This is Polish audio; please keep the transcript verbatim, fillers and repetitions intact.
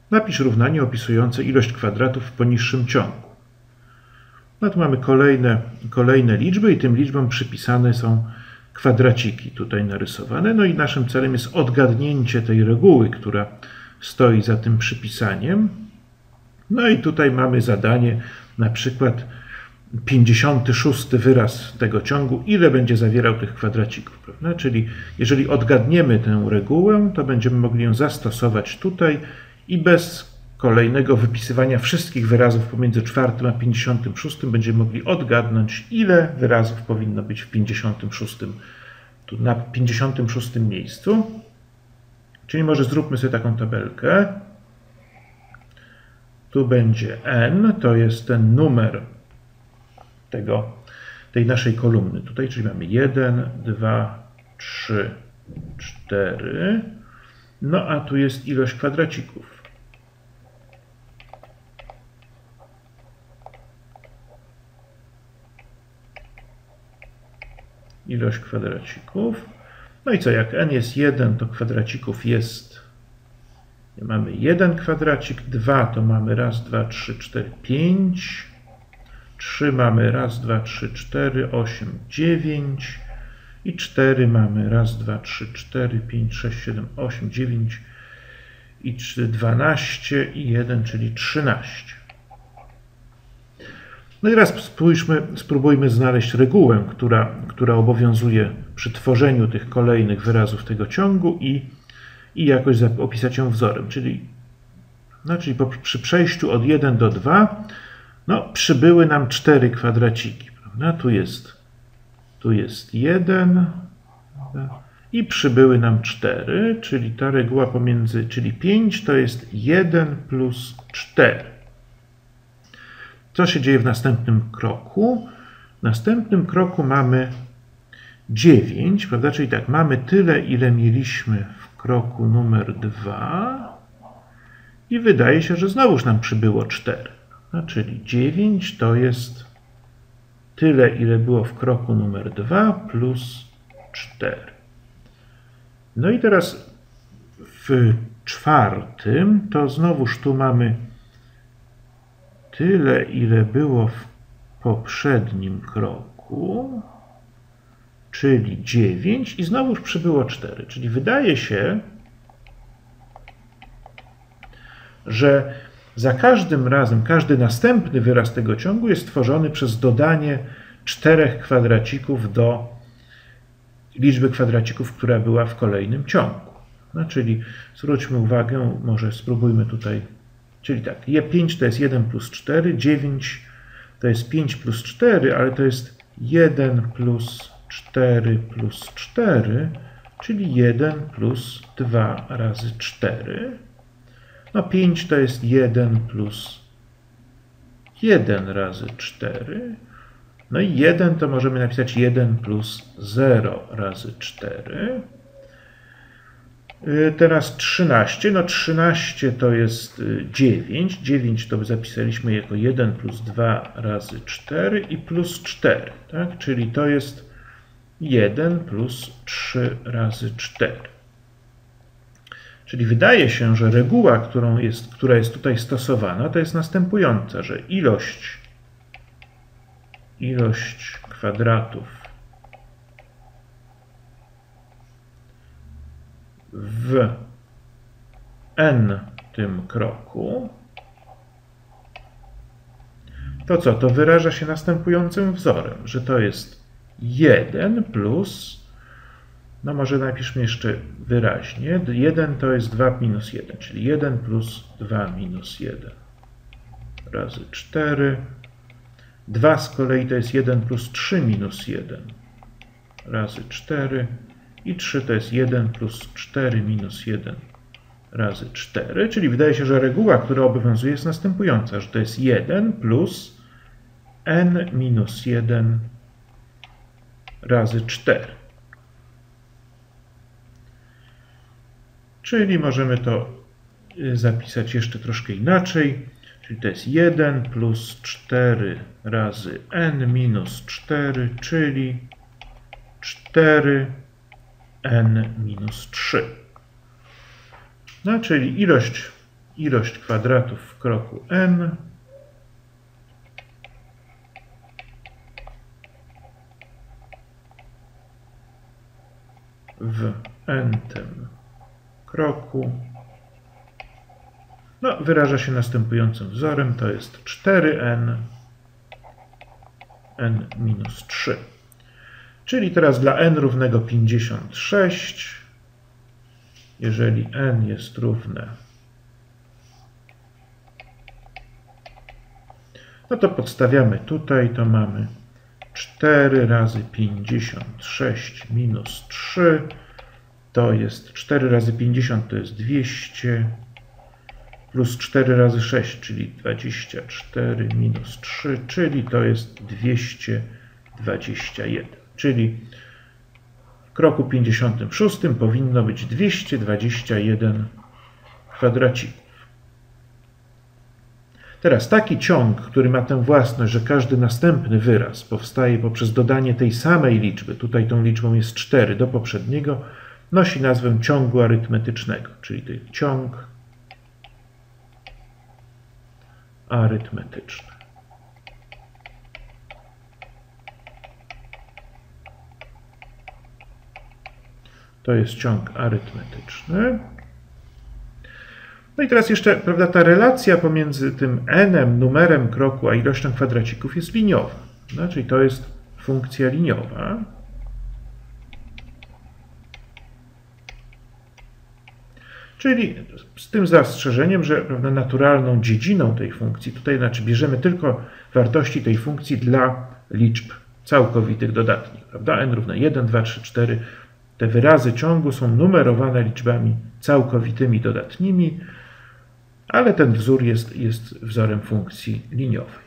Napisz równanie opisujące ilość kwadratów w poniższym ciągu. No tu mamy kolejne, kolejne liczby i tym liczbom przypisane są kwadraciki tutaj narysowane. No i naszym celem jest odgadnięcie tej reguły, która stoi za tym przypisaniem. No i tutaj mamy zadanie, na przykład pięćdziesiąty szósty wyraz tego ciągu, ile będzie zawierał tych kwadracików, prawda? Czyli jeżeli odgadniemy tę regułę, to będziemy mogli ją zastosować tutaj i bez kolejnego wypisywania wszystkich wyrazów pomiędzy czwartym a pięćdziesiątym szóstym będziemy mogli odgadnąć, ile wyrazów powinno być w pięćdziesiątym szóstym, tu na pięćdziesiątym szóstym miejscu. Czyli może zróbmy sobie taką tabelkę. Tu będzie n, to jest ten numer tego, tej naszej kolumny tutaj, czyli mamy jeden, dwa, trzy, cztery. No a tu jest ilość kwadracików. Ilość kwadracików. No i co, jak n jest jeden, to kwadracików jest, mamy jeden kwadracik, dwa to mamy raz, dwa, trzy, cztery, pięć, trzy mamy raz, dwa, trzy, cztery, osiem, dziewięć i cztery mamy raz, dwa, trzy, cztery, pięć, sześć, siedem, osiem, dziewięć i trzy, dwanaście i jeden, czyli trzynaście. No i teraz spójrzmy, spróbujmy znaleźć regułę, która, która obowiązuje przy tworzeniu tych kolejnych wyrazów tego ciągu i, i jakoś opisać ją wzorem. Czyli, no, czyli po, przy przejściu od jeden do dwa no, przybyły nam cztery kwadraciki. Prawda? Tu jest, tu jest jeden i przybyły nam cztery, czyli ta reguła pomiędzy, czyli pięć to jest jeden plus cztery. Co się dzieje w następnym kroku? W następnym kroku mamy dziewięć, prawda? Czyli tak, mamy tyle, ile mieliśmy w kroku numer dwa i wydaje się, że znowuż nam przybyło cztery. No, czyli dziewięć to jest tyle, ile było w kroku numer dwa plus cztery. No i teraz w czwartym to znowuż tu mamy tyle, ile było w poprzednim kroku, czyli dziewięć i znowuż przybyło cztery. Czyli wydaje się, że za każdym razem, każdy następny wyraz tego ciągu jest tworzony przez dodanie czterech kwadracików do liczby kwadracików, która była w kolejnym ciągu. No, czyli zwróćmy uwagę, może spróbujmy tutaj. Czyli tak, pięć to jest jeden plus cztery, dziewięć to jest pięć plus cztery, ale to jest jeden plus cztery plus cztery, czyli jeden plus dwa razy cztery. No pięć to jest jeden plus jeden razy cztery. No i jeden to możemy napisać jeden plus zero razy cztery. Teraz trzynaście, no trzynaście to jest dziewięć, dziewięć to zapisaliśmy jako jeden plus dwa razy cztery i plus cztery, tak? Czyli to jest jeden plus trzy razy cztery. Czyli wydaje się, że reguła, którą jest, która jest tutaj stosowana, to jest następująca, że ilość, ilość kwadratów w n tym kroku, to co? To wyraża się następującym wzorem, że to jest jeden plus, no może napiszmy jeszcze wyraźnie, jeden to jest dwa minus jeden, czyli jeden plus dwa minus jeden razy cztery. dwa z kolei to jest jeden plus trzy minus jeden razy cztery. I trzy to jest jeden plus cztery minus jeden razy cztery, czyli wydaje się, że reguła, która obowiązuje, jest następująca, że to jest jeden plus n minus jeden razy cztery. Czyli możemy to zapisać jeszcze troszkę inaczej, czyli to jest jeden plus cztery razy n minus cztery, czyli cztery n minus trzy. No, czyli ilość ilość kwadratów w kroku n w n-tym kroku no, wyraża się następującym wzorem, to jest cztery n, n minus trzy. Czyli teraz dla n równego pięćdziesiąt sześć, jeżeli n jest równe, no to podstawiamy tutaj, to mamy cztery razy pięćdziesiąt sześć minus trzy, to jest cztery razy pięćdziesiąt, to jest dwieście, plus cztery razy sześć, czyli dwadzieścia cztery minus trzy, czyli to jest dwieście dwadzieścia jeden. Czyli w kroku pięćdziesiątym szóstym powinno być dwieście dwadzieścia jeden kwadracików. Teraz taki ciąg, który ma tę własność, że każdy następny wyraz powstaje poprzez dodanie tej samej liczby, tutaj tą liczbą jest cztery, do poprzedniego, nosi nazwę ciągu arytmetycznego, czyli to jest ciąg arytmetyczny. To jest ciąg arytmetyczny. No i teraz jeszcze, prawda, ta relacja pomiędzy tym n-em, numerem kroku, a ilością kwadracików jest liniowa. No, czyli to jest funkcja liniowa. Czyli z tym zastrzeżeniem, że, prawda, naturalną dziedziną tej funkcji, tutaj znaczy bierzemy tylko wartości tej funkcji dla liczb całkowitych dodatnich. Prawda? N równe jeden, dwa, trzy, cztery. Te wyrazy ciągu są numerowane liczbami całkowitymi dodatnimi, ale ten wzór jest, jest wzorem funkcji liniowej.